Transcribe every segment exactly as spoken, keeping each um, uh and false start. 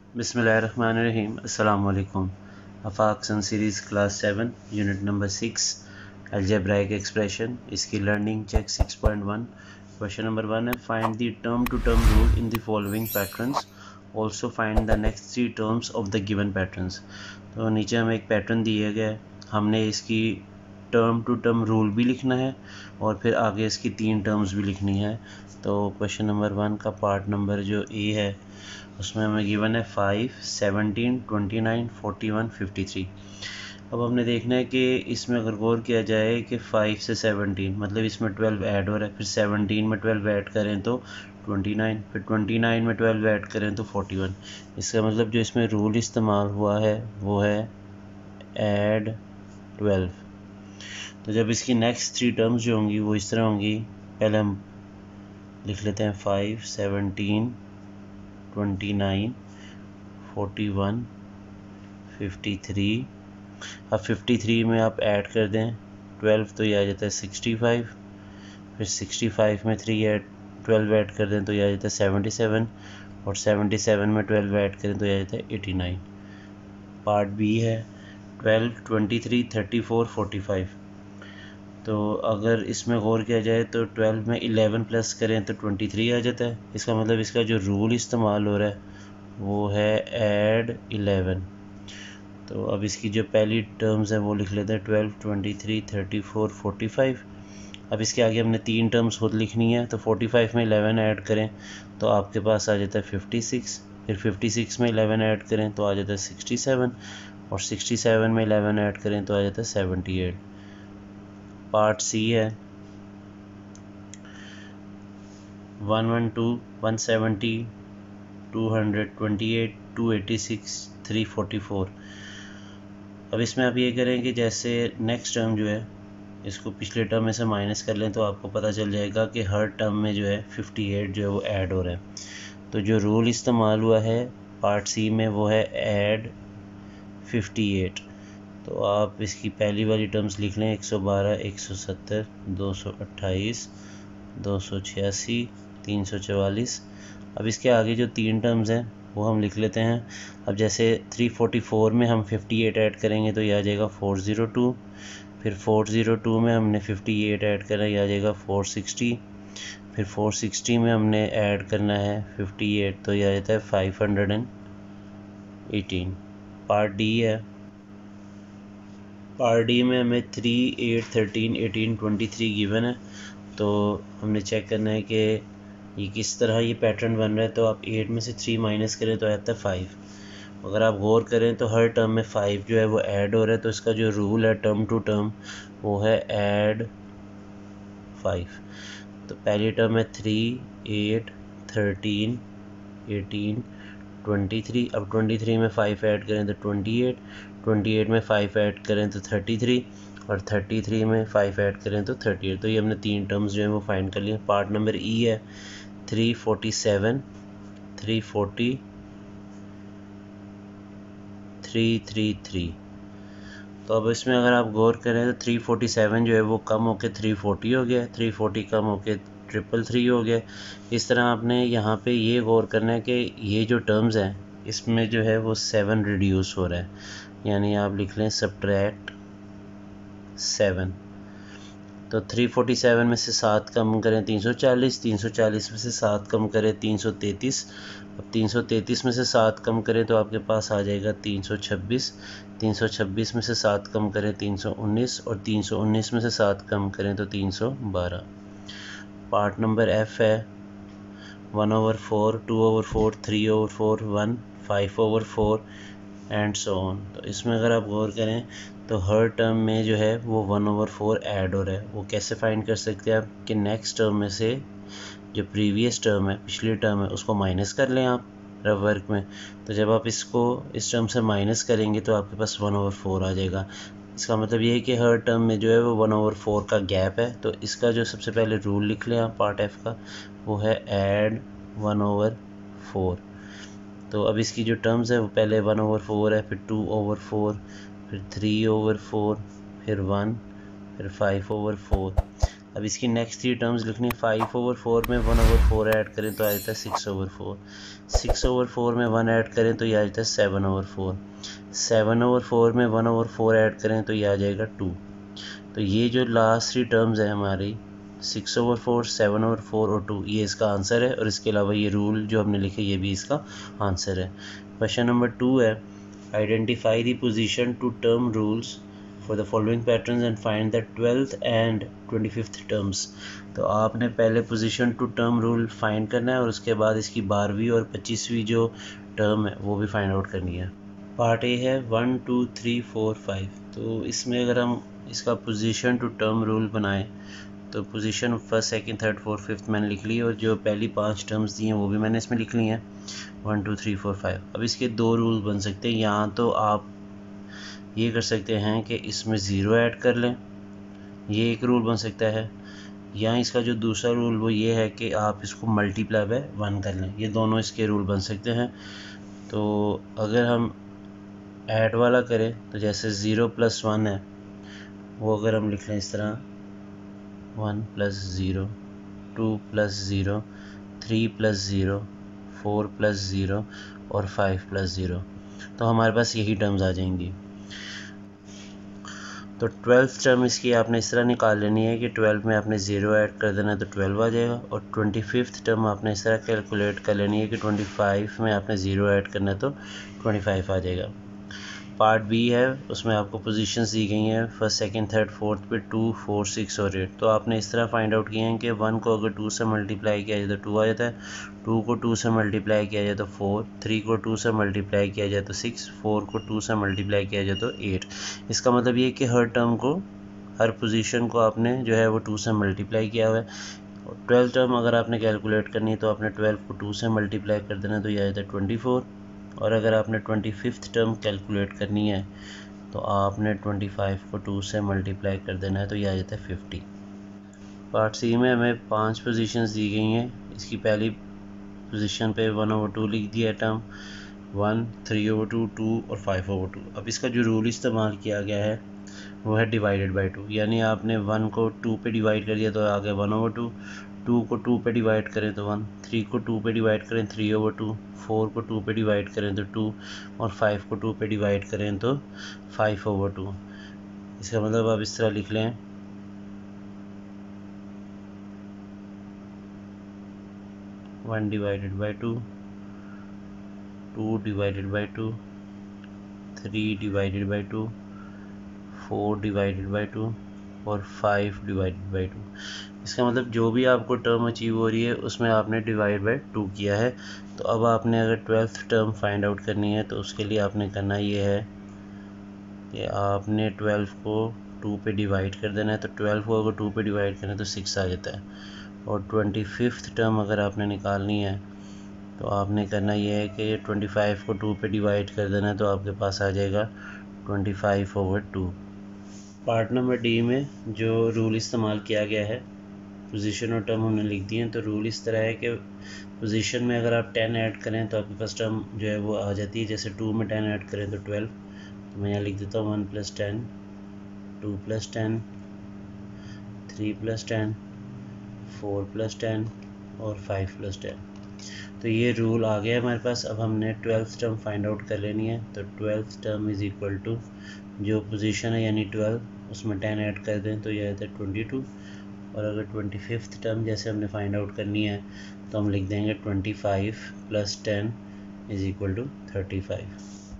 बिस्मिल्लाहिर्रहमानिर्रहीम। अस्सलाम वालेकुम। Afaq sun series class seven unit number six algebraic expression, इसकी learning check six point one. Question number one है, find the term to term rule in the following patterns, also find the next three terms of the given patterns. तो नीचे हमें एक pattern दिया गया है, हमने इसकी टर्म टू टर्म रूल भी लिखना है और फिर आगे इसकी तीन टर्म्स भी लिखनी है। तो क्वेश्चन नंबर वन का पार्ट नंबर जो ए है उसमें हमें गिवन है five, seventeen, twenty nine, forty one, fifty three. अब हमने देखना है कि इसमें अगर गौर किया जाए कि फाइव से सेवनटीन मतलब इसमें ट्वेल्व ऐड हो रहा है, फिर सेवनटीन में ट्वेल्व ऐड करें तो ट्वेंटी नाइन, फिर ट्वेंटी नाइन में ट्वेल्व ऐड करें तो फोर्टी वन। इसका मतलब जो इसमें रूल इस्तेमाल हुआ है वो है ऐड ट्वेल्व। तो जब इसकी नेक्स्ट थ्री टर्म्स जो होंगी वो इस तरह होंगी, पहले हम लिख लेते हैं five, seventeen, twenty nine, forty one, fifty three. अब फिफ्टी थ्री में आप ऐड कर दें ट्वेल्व तो ये आ जाता है सिक्सटी फाइव, फिर सिक्सटी फाइव में थ्री ऐड ट्वेल्व ऐड कर दें तो ये आ जाता है सेवेंटी सेवन, और सेवेंटी सेवन में ट्वेल्व ऐड करें तो ये आ जाता है एटी नाइन। पार्ट बी है twelve, twenty three, thirty four, forty five. तो अगर इसमें गौर किया जाए तो ट्वेल्व में इलेवन प्लस करें तो ट्वेंटी थ्री आ जाता है। इसका मतलब इसका जो रूल इस्तेमाल हो रहा है वो है ऐड इलेवन। तो अब इसकी जो पहली टर्म्स हैं वो लिख लेते हैं twelve, twenty three, thirty four, forty five. अब इसके आगे हमने तीन टर्म्स खुद लिखनी है, तो फोर्टी फाइव में इलेवन ऐड करें तो आपके पास आ जाता है फिफ्टी सिक्स, फिर फिफ्टी सिक्स में इलेवन ऐड करें तो आ जाता है सिक्सटी सेवन, और सिक्सटी सेवन में इलेवन ऐड करें तो आ जाता है सेवेंटी एट। पार्ट सी है one one two, one seventy, two hundred twenty eight, two eighty six, three forty four. अब इसमें आप ये करें कि जैसे नेक्स्ट टर्म जो है इसको पिछले टर्म में से माइनस कर लें तो आपको पता चल जाएगा कि हर टर्म में जो है फिफ्टी एट जो है वो ऐड हो रहा है। तो जो रूल इस्तेमाल हुआ है पार्ट सी में वो है ऐड फिफ्टी एट। तो आप इसकी पहली वाली टर्म्स लिख लें, एक सौ बारह, एक सौ सत्तर, दो सौ अट्ठाईस, दो सौ छियासी, तीन सौ चवालीस। अब इसके आगे जो तीन टर्म्स हैं वो हम लिख लेते हैं। अब जैसे थ्री फोर्टी फोर में हम फिफ्टी एट ऐड करेंगे तो ये आ जाएगा फोर ज़ीरो टू, फिर फोर ज़ीरो टू में हमने फिफ्टी एट ऐड करना है, ये आ जाएगा फोर सिक्सटी, फिर फोर सिक्सटी में हमने ऐड करना है फिफ्टी एट तो ये आ जाता है five hundred eighteen. Part D है, पार्ट डी में हमें three, eight, thirteen, eighteen, twenty three given है। तो हमने चेक करना है कि ये किस तरह ये पैटर्न बन रहा है। तो आप एट में से थ्री माइनस करें तो आता है फाइव। अगर आप गौर करें तो हर टर्म में फाइव जो है वो ऐड हो रहा है, तो इसका जो रूल है टर्म टू टर्म वो है ऐड फाइव। तो पहली टर्म है three, eight, thirteen, eighteen, twenty three. अब ट्वेंटी थ्री में फाइव ऐड करें तो ट्वेंटी एट, ट्वेंटी एट में फाइव ऐड करें तो थर्टी थ्री, और थर्टी थ्री में फाइव ऐड करें तो थर्टी एट। तो ये हमने तीन टर्म्स जो है वो फाइंड कर लिए। पार्ट नंबर ई है three forty seven, three forty, three three three. तो अब इसमें अगर आप गौर करें तो थ्री फोर्टी सेवन जो है वो कम होकर थ्री फोर्टी हो गया, थ्री फोर्टी कम होकर ट्रिपल थ्री हो गया। इस तरह आपने यहाँ पे ये गौर करना है कि ये जो टर्म्स हैं इसमें जो है वो सेवन रिड्यूस हो रहा है, यानी आप लिख लें सब्ट्रैक्ट सेवन। तो थ्री फोर्टी सेवन में से सात कम करें तीन सौ चालीस, तीन सौ चालीस में से सात कम करें तीन सौ तैंतीस। अब तीन सौ तैंतीस में से सात कम करें तो आपके पास आ जाएगा तीन सौ छब्बीस, तीन सौ छब्बीस में से सात कम करें तीन सौ उन्नीस, और तीन सौ उन्नीस में से सात कम करें तो तीन सौ बारह। पार्ट नंबर एफ है one over four, two over four, three over four, one, five over four and so on. तो इसमें अगर आप गौर करें तो हर टर्म में जो है वो वन ओवर फोर ऐड हो रहा है। वो कैसे फाइंड कर सकते हैं आप कि नेक्स्ट टर्म में से जो प्रीवियस टर्म है, पिछली टर्म है, उसको माइनस कर लें आप रफ वर्क में। तो जब आप इसको इस टर्म से माइनस करेंगे तो आपके पास वन ओवर फोर आ जाएगा। इसका मतलब ये है कि हर टर्म में जो है वो वन ओवर फोर का गैप है। तो इसका जो सबसे पहले रूल लिख लें आप पार्ट एफ का, वो है ऐड वन ओवर फोर। तो अब इसकी जो टर्म्स है वो पहले वन ओवर फोर है, फिर टू ओवर फोर, फिर थ्री ओवर फोर, फिर वन, फिर फाइव ओवर फोर। अब इसकी नेक्स्ट थ्री टर्म्स लिखनी, फाइव ओवर फोर में वन ओवर फोर ऐड करें तो आ जाता है six over four, six over four में वन ऐड करें तो ये आ जाता है seven over four, seven over four में वन ओवर फोर ऐड करें तो ये आ जाएगा टू। तो ये जो लास्ट थ्री टर्म्स है हमारी six over four, seven over four और टू, ये इसका आंसर है। और इसके अलावा ये रूल जो हमने लिखे ये भी इसका आंसर है। क्वेश्चन नंबर टू है, identify the position to term rules for the following patterns and find the twelfth and twenty fifth terms. तो आपने पहले position to term rule find करना है और उसके बाद इसकी बारहवीं और पच्चीसवीं जो टर्म है वो भी फाइंड आउट करनी है। पार्ट ए है one two three four five. तो इसमें अगर हम इसका पोजीशन टू टर्म रूल बनाएं तो position first second third fourth fifth मैंने लिख ली और जो पहली पांच टर्म्स दी हैं वो भी मैंने इसमें लिख ली हैं, one two three four five. अब इसके दो रूल बन सकते हैं। यहाँ तो आप ये कर सकते हैं कि इसमें ज़ीरो ऐड कर लें, ये एक रूल बन सकता है। या इसका जो दूसरा रूल वो ये है कि आप इसको मल्टीप्लाई बाय वन कर लें। ये दोनों इसके रूल बन सकते हैं। तो अगर हम ऐड वाला करें तो जैसे ज़ीरो प्लस वन है वो अगर हम लिख लें इस तरह, one plus zero, two plus zero, three plus zero, four plus zero और फाइव प्लस ज़ीरो, तो हमारे पास यही टर्म्स आ जाएंगी। तो ट्वेल्थ टर्म इसकी आपने इस तरह निकाल लेनी है कि ट्वेल्व में आपने ज़ीरो ऐड कर देना है तो ट्वेल्व आ जाएगा। और ट्वेंटी फिफ्थ टर्म आपने इस तरह कैलकुलेट कर लेनी है कि ट्वेंटी फाइव में आपने ज़ीरो ऐड करना है तो ट्वेंटी फाइव आ जाएगा। पार्ट बी है, उसमें आपको पोजीशंस दी गई हैं फर्स्ट सेकंड थर्ड फोर्थ पे टू फोर सिक्स और एट। तो आपने इस तरह फाइंड आउट किए हैं कि वन को अगर टू से मल्टीप्लाई किया जाए तो टू आ जाता है, टू को टू से मल्टीप्लाई किया जाए तो फोर, थ्री को टू से मल्टीप्लाई किया जाए तो सिक्स, फोर को टू से मल्टीप्लाई किया जाए तो एट। इसका मतलब ये कि हर टर्म को, हर पोजीशन को आपने जो है वो टू से मल्टीप्लाई किया हुआ है। ट्वेल्थ टर्म अगर आपने कैलकुलेट करनी है तो आपने ट्वेल्व को टू से मल्टीप्लाई कर देना तो ये आ जाता है ट्वेंटी फोर। और अगर आपने ट्वेंटी फिफ्थ टर्म कैलकुलेट करनी है तो आपने ट्वेंटी फाइव को टू से मल्टीप्लाई कर देना है तो ये आ जाता है फिफ्टी। पार्ट सी में हमें पांच पोजीशंस दी गई हैं। इसकी पहली पोजीशन पे वन ओवर टू लिख दिया term, one, three over two, two और फाइव ओवर टू। अब इसका जो रूल इस्तेमाल किया गया है वो है डिवाइडेड बाई टू, यानी आपने वन को टू पे डिवाइड कर दिया तो आ गया वन ओवर टू, टू को टू पे डिवाइड करें तो वन, थ्री को टू पे डिवाइड करें थ्री ओवर टू, फोर को टू पे डिवाइड करें तो टू और फाइव को टू पे डिवाइड करें तो फाइव ओवर टू। इसका मतलब आप इस तरह लिख लें, one divided by two, two divided by two, three divided by two, four divided by two और फाइव डिवाइडेड बाई टू। इसका मतलब जो भी आपको टर्म अचीव हो रही है उसमें आपने डिवाइड बाई टू किया है। तो अब आपने अगर ट्वेल्थ टर्म फाइंड आउट करनी है तो उसके लिए आपने करना ये है कि आपने ट्वेल्व को टू पे डिवाइड कर देना है। तो ट्वेल्व को अगर टू पे डिवाइड करें तो सिक्स आ जाता है। और ट्वेंटी फिफ्थ टर्म अगर आपने निकालनी है तो आपने करना ये है कि ट्वेंटी फाइव को टू पे डिवाइड कर देना है तो आपके पास आ जाएगा twenty five over two. Part number D में जो रूल इस्तेमाल किया गया है, पोजीशन और टर्म हमने लिख दिए हैं। तो रूल इस तरह है कि पोजीशन में अगर आप टेन ऐड करें तो आपके पास टर्म जो है वो आ जाती है। जैसे टू में टेन ऐड करें तो ट्वेल्व, तो मैं यहाँ लिख देता हूँ one plus ten, two plus ten, three plus ten, four plus ten और फाइव प्लस टेन। तो ये रूल आ गया हमारे पास। अब हमने ट्वेल्थ टर्म फाइंड आउट कर लेनी है। तो twelfth term is equal to जो पोजीशन है यानी ट्वेल्व, उसमें टेन ऐड कर दें तो ये आता है ट्वेंटी टू। और अगर ट्वेंटी फिफ्थ टर्म जैसे हमने फाइंड आउट करनी है तो हम लिख देंगे twenty five plus ten is equal to thirty five.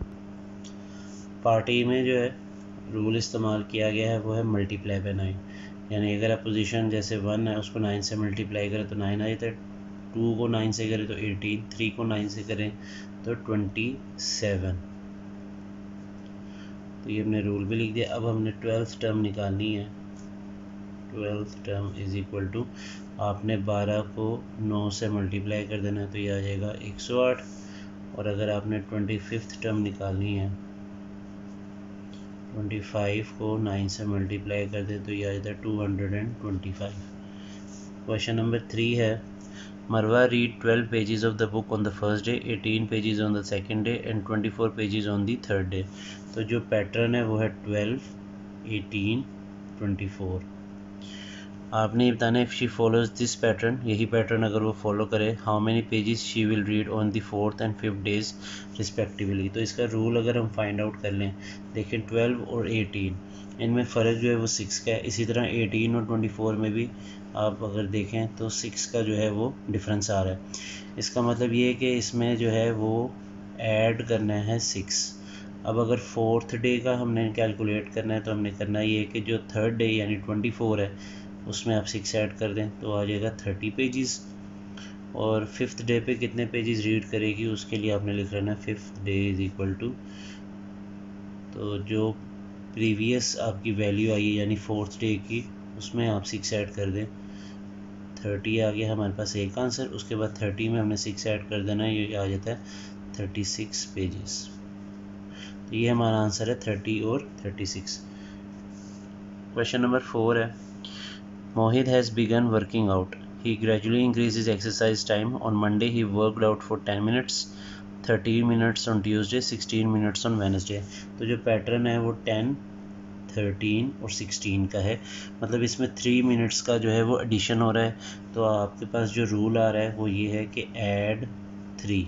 Part A में जो है रूल इस्तेमाल किया गया है वो है मल्टीप्लाई बाय नाइन, यानी अगर आप पोजीशन जैसे वन है उसको नाइन से मल्टीप्लाई करें तो नाइन आ जाता है, टू को नाइन से करें तो एटीन, थ्री को नाइन से करें तो ट्वेंटी सेवन। तो ये हमने रूल भी लिख दिया। अब हमने ट्वेल्थ टर्म निकालनी है। Twelfth term is equal to आपने बारह को नौ से मल्टीप्लाई कर देना है तो ये आ जाएगा एक सौ आठ। और अगर आपने ट्वेंटी फिफ्थ टर्म निकालनी है, ट्वेंटी फाइव को नाइन से मल्टीप्लाई कर दें तो ये आ जाता है two hundred and twenty five. Question number three है, Marwa read twelve pages of the book on the first day, eighteen pages on the second day and twenty four pages on the third day. तो जो pattern है वो है twelve, eighteen, twenty four. आपने ये बताना है if she follows this pattern, यही पैटर्न अगर वो फॉलो करे, how many pages she will read on the fourth and fifth days respectively. तो इसका रूल अगर हम फाइंड आउट कर लें, देखें ट्वेल्व और एटीन, इनमें फ़र्क जो है वो सिक्स का है। इसी तरह एटीन और ट्वेंटी फोर में भी आप अगर देखें तो सिक्स का जो है वो डिफरेंस आ रहा है। इसका मतलब ये है कि इसमें जो है वो ऐड करना है सिक्स। अब अगर फोर्थ डे का हमने कैलकुलेट करना है तो हमने करना ये है कि जो थर्ड डे यानी ट्वेंटी फोर है उसमें आप सिक्स ऐड कर दें तो आ जाएगा थर्टी पेजेस। और फिफ्थ डे पे कितने पेजेस रीड करेगी उसके लिए आपने लिख लेना fifth day is equal to, तो जो प्रीवियस आपकी वैल्यू आई है यानी फोर्थ डे की उसमें आप सिक्स ऐड कर दें। थर्टी आ गया हमारे पास एक आंसर, उसके बाद थर्टी में हमने सिक्स ऐड कर देना, ये आ जाता है थर्टी सिक्स पेजेस। तो ये हमारा आंसर है थर्टी और thirty six. Question number four है, Mohit has begun working out. He gradually increased his exercise time. On Monday, he worked out for ten minutes, thirteen minutes on Tuesday, sixteen minutes on Wednesday. तो जो pattern है वो ten, thirteen और sixteen का है, मतलब इसमें three minutes का जो है वो एडिशन हो रहा है। तो आपके पास जो रूल आ रहा है वो ये है कि ऐड थ्री।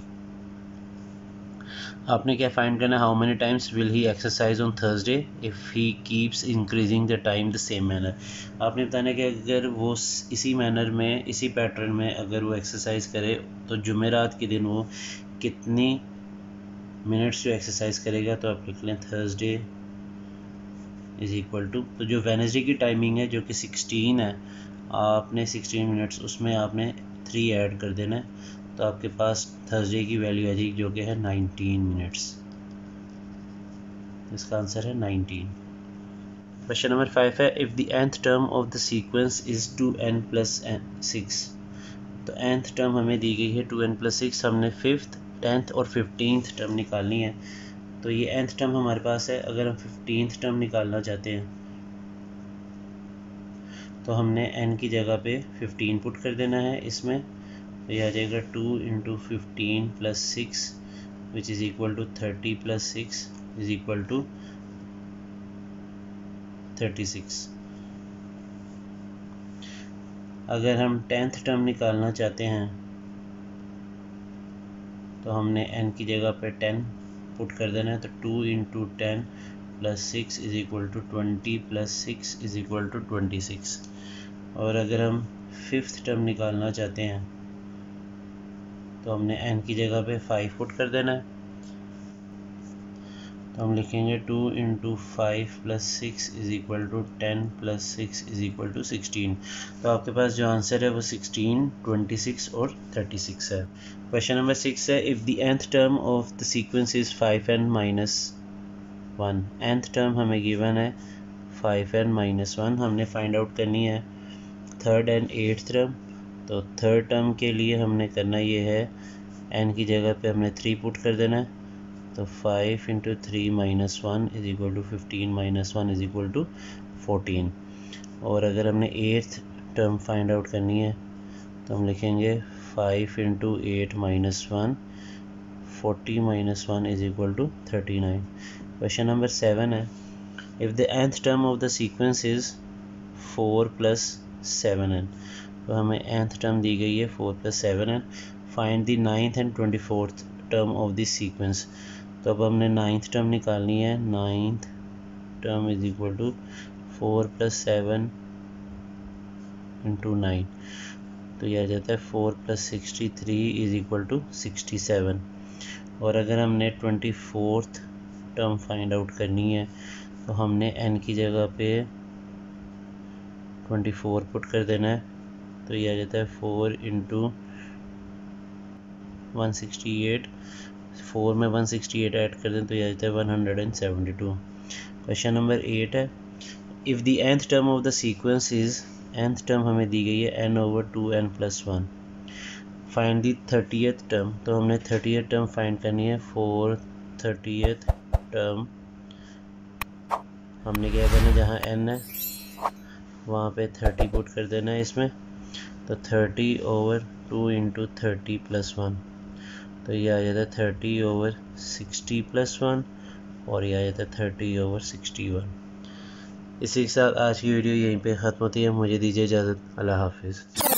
आपने क्या फाइंड करना है, how many times will he exercise on Thursday if he keeps increasing the time the same manner. आपने बताना है कि अगर वो इसी मैनर में, इसी पैटर्न में अगर वो एक्सरसाइज करे तो जुमेरात के दिन वो कितनी मिनट्स जो एक्सरसाइज करेगा। तो आप लिख लें थर्सडे इज़ इक्वल टू, तो जो वेडनेसडे की टाइमिंग है जो कि सिक्सटीन है, आपने सिक्सटीन मिनट्स उसमें आपने थ्री ऐड कर देना है, तो आपके पास थर्सडे की वैल्यू आ जाएगी जो कि है नाइनटीन मिनट्स। इसका आंसर है नाइनटीन। क्वेश्चन नंबर फाइव है, if the nth term of the sequence is two n plus six. तो nth टर्म हमें दी गई है टू एन प्लस सिक्स, हमने फिफ्थ, टेंथ और फिफ्टींथ टर्म निकालनी है। तो ये nth टर्म हमारे पास है, अगर हम फिफ्टींथ टर्म निकालना चाहते हैं तो हमने n की जगह पे फिफ्टीन पुट कर देना है इसमें, तो यह आ जाएगा two into fifteen plus six which is equal to thirty plus six is equal to thirty six. अगर हम टेंथ टर्म निकालना चाहते हैं तो हमने n की जगह पे टेन पुट कर देना है, तो two into ten plus six is equal to twenty plus six is equal to twenty six. और अगर हम फिफ्थ टर्म निकालना चाहते हैं तो हमने n की जगह पे फाइव पुट कर देना है, तो हम लिखेंगे two into five plus six is equal to ten plus six is equal to sixteen. तो आपके पास जो आंसर है वो सिक्सटीन, ट्वेंटी सिक्स और थर्टी सिक्स है। क्वेश्चन नंबर सिक्स है, if the nth term of the sequence is five n minus one. nth term हमें गिवन है फाइव एन माइनस वन, हमने फाइंड आउट करनी है थर्ड एंड एट्थ टर्म। तो third term के लिए हमने करना ये है, n की जगह पे हमने थ्री पुट कर देना है, तो five into three minus one is equal to fifteen minus one is equal to fourteen. और अगर हमने एट्थ टर्म फाइंड आउट करनी है तो हम लिखेंगे five into eight minus one, forty minus one is equal to thirty nine. Question number seven है, if the nth term of the sequence is four plus seven n. तो हमें nth term दी गई है four plus seven n, find the ninth and twenty fourth term of this sequence. तो अब हमने ninth term निकालनी है, ninth term is equal to four plus seven into nine, तो यह आ जाता है four plus sixty three is equal to sixty seven. और अगर हमने twenty fourth term find out करनी है तो हमने n की जगह पे ट्वेंटी फोर पुट कर देना है, तो यह आ जाता है four into one sixty eight, four में वन सिक्सटी एट ऐड कर दें तो यह आ जाता है one hundred seventy two. Question number eight है, if the nth term of the sequence is, nth term हमें दी गई है n over two n plus one, find the thirtieth term. तो हमने थर्टीएथ टर्म फाइंड करनी है, फोर थर्टीएथ टर्म हमने क्या करना है, जहाँ n है वहाँ पे थर्टी पुट कर देना है इसमें, तो thirty over two into thirty plus one, तो ये आ जाता है thirty over sixty plus one, और ये आ जाता है थर्टी ओवर सिक्सटी वन। इसी के साथ आज की वीडियो यहीं पे ख़त्म होती है। मुझे दीजिए इजाज़त। अल्लाह हाफिज़।